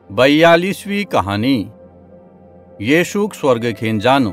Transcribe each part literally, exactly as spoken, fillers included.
बयालीसवीं कहानी। येशूक स्वर्ग खीन जानो।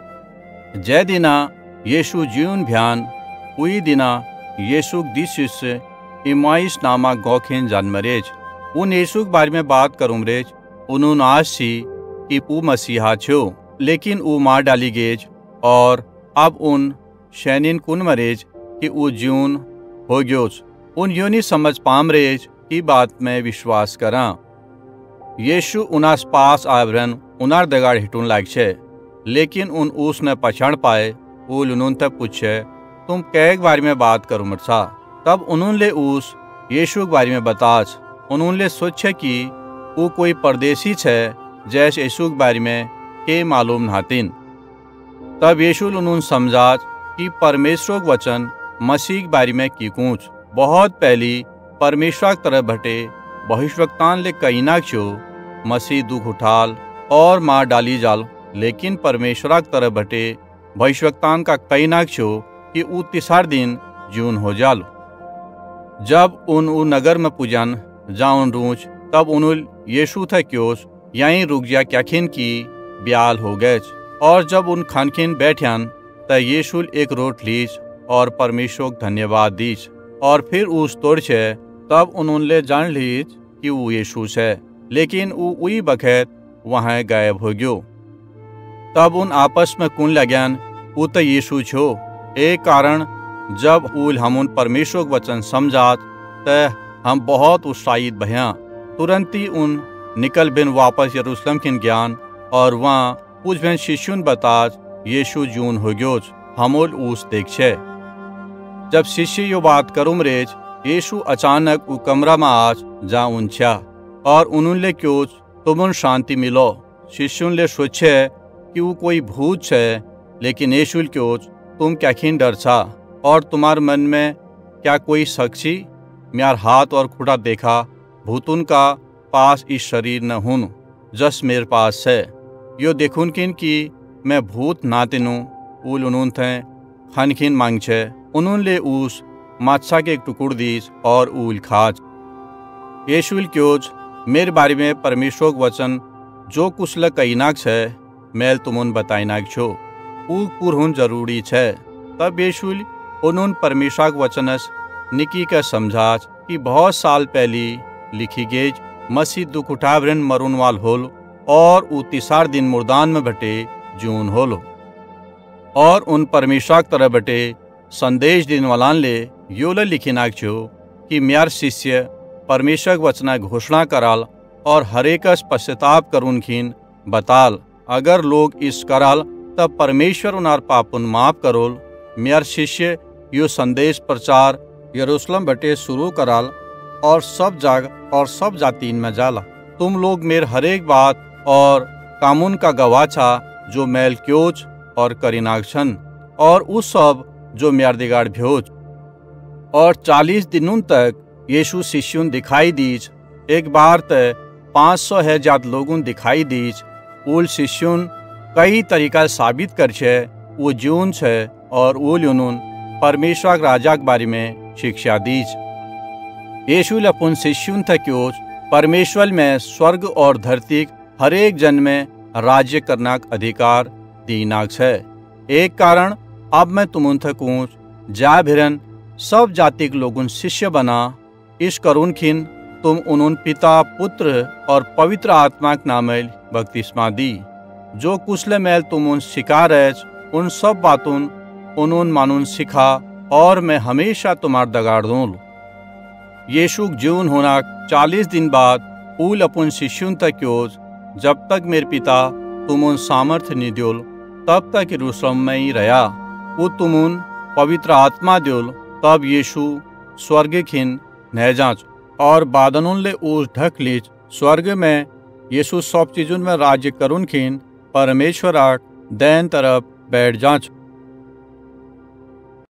जय दिना येशू जीवन भ्यान उई दिना येशूक दी शिष्य इमाइस नामक गौखीन जन्मरेज। उन येशूक बारे में बात करूँ रेज उन्होंने आश थी कि ऊ मसीहा छो, लेकिन ऊ मार डाली गेज और अब उन शैनिन कुन मरेज कि ऊ जीवन हो गयोज। उन यो नहीं समझ पाम रेज की बात में विश्वास करा। यीशु उनास पास आवरन उनार दगाड़ हिटून लाग छे, लेकिन उन उसने पछाण पाए। उल उन्होंने पूछे, तुम कैक बारे में बात करो मरसा। तब उन्होंने उस यीशु के बारे में बताच। उन्होंने सोचे कि वो कोई परदेसी छे, जैसे यीशु के बारे में के मालूम नातिन। तब यीशु उन्होंने समझा कि परमेश्वर के वचन मसीह के बारे में की कूच बहुत पहली परमेश्वर की तरफ भटे भविष्यवक्तान ले कई ना छो मसीह दुख उठाल और मार डाली जाल, लेकिन परमेश्वर की तरफ भटे भविष्यवक्तान का कई ना छो कि ऊ तीसर दिन जून हो जाल। जब उन उ नगर में पूजन जाउन रूच, तब उन यीशु थे क्योस यहीं रुक जा क्याखिन की ब्याल हो गए। और जब उन खानखिन बैठ्यान त यीशु एक रोट लीज और परमेश्वर को धन्यवाद दीज और फिर उस तोड़ छे। तब उन्होंने जान लीज कि वो यीशु है, लेकिन वो उई बखैत वहाँ गायब हो गयो। तब उन आपस में कुन लगन वो तो यीशु छो। एक कारण जब उल हम उन परमेश्वर के वचन समझात त हम बहुत उत्साहित भया। तुरंत ही उन निकल बिन वापस यरूशलेम किन ज्ञान और वहाँ कुछ बिन शिष्युन बताज यीशु जून हो गयोज हमोल उस देख छे। जब शिष्य यो बात करूम रेज, यीशु अचानक उ कमरा में आज जा उनछा और उन्होंने क्यों तुमन शांति मिलो। शिष्युन ले सोचे कि वो कोई भूत छे, लेकिन यीशु क्यों तुम क्या खीन डर छा और तुम्हार मन में क्या कोई शख्सी म्यार हाथ और खुटा देखा भूतुन का पास इस शरीर न हुन जस मेरे पास है। यो देखुन किन की मैं भूत ना तिनू उल उन्होंने थे खनखिन मांग छे। उन्होंने उस माछा के एक टुकुड़ दीज और उल खाज। यीशु क्योज मेरे बारे में परमेश्वर के वचन जो कुछ ल कईनाक छे मैल तुमन बताइनाक छो ऊ पुरहुन जरूरी छे। तब यीशु उन्होंने परमेश्वर के वचनस निकी का समझाज कि बहुत साल पहली लिखी गेज मसीह दुख उठावरन मरुन वाल होल और ऊ तीसर दिन मुर्दान में बटे जून होल। और उन परमेश्वर की तरह बटे संदेश दिन वालान ले यो ल लिखिनाक छो कि म्यार शिष्य परमेश्वर के वचना घोषणा कराल और हरेकस पश्चाताप करुन खीन बताल। अगर लोग इस कराल तब परमेश्वर उनार पापुन माफ करोल। म्यार शिष्य यो संदेश प्रचार यरूशलेम बटे शुरू कराल और सब जग और सब जातीन में जाला। तुम लोग मेर हरेक बात और कामून का गवाह छा जो मैल क्योज और करीनाक्षन और उस सब जो म्यार दिगाड़ भ्योज। और चालीस दिनों तक यीशु शिष्युन दिखाई दीज। एक बार तय पाँच सौ है जात लोगुन दिखाई दीज। उल शिष्युन कई तरीका साबित कर छे वो जीवन छे और उल उन्होंन परमेश्वर राजा के बारे में शिक्षा दीज। यीशु अपन शिष्युन थे क्यों परमेश्वर में स्वर्ग और धरती हरेक जन में राज्य करना अधिकार दीनाक है। एक कारण अब मैं तुम थे कूच जा भिरन सब जाति के लोगुन शिष्य बना। इस करुण खिन तुम उन्होंने पिता पुत्र और पवित्र आत्मा के नामेल बपतिस्मा दी। जो कुशल मैल तुम उन सिखा रहे उन सब बातों उन्होंने मानून सिखा और मैं हमेशा तुम्हार दगाड़ दूँ। यीशु जीवन होना चालीस दिन बाद उल अपन शिष्युन तक क्यों जब तक मेरे पिता तुम उन सामर्थ्य नहीं द्योल तब तक यरूशलेम में ही रहा। वो तुम उन पवित्र आत्मा द्योल तब यीशु स्वर्ग खिन नह जांच और बादनुन ले उस ढक लीज। स्वर्ग में यीशु सब चीजों में राज्य करुन खिन परमेश्वर आट दैन तरफ बैठ जांच।